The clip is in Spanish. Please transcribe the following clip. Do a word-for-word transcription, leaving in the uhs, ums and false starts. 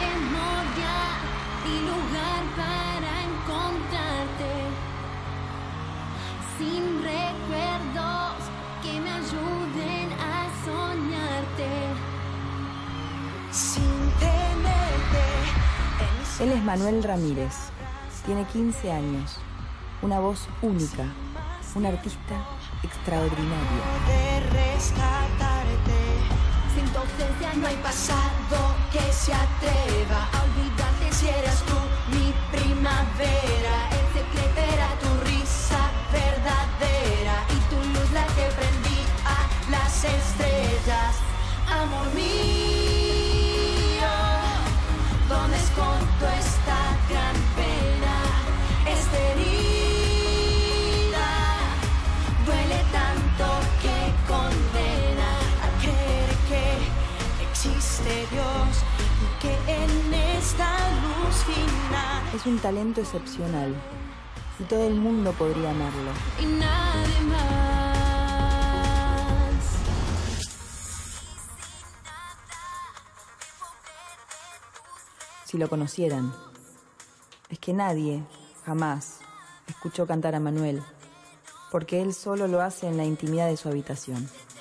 memoria y lugar para encontrarte, sin recuerdos que me ayuden a soñarte, sin tenerte. Él es Manuel Ramírez, tiene quince años, una voz única, un artista extraordinario. De rescatarte, sin tu ausencia no hay pasado que se atreva a olvidarte. Si eras tú mi primavera, el secreto era tu risa verdadera y tu luz la que prendía las estrellas. Amor mío, ¿dónde escondo esta gran pena? Esta herida duele tanto que condena a creer que existe Dios y que en esta luz final Es un talento excepcional y todo el mundo podría amarlo. y nadie más. Si lo conocieran. Es que nadie, jamás, escuchó cantar a Manuel, porque él solo lo hace en la intimidad de su habitación.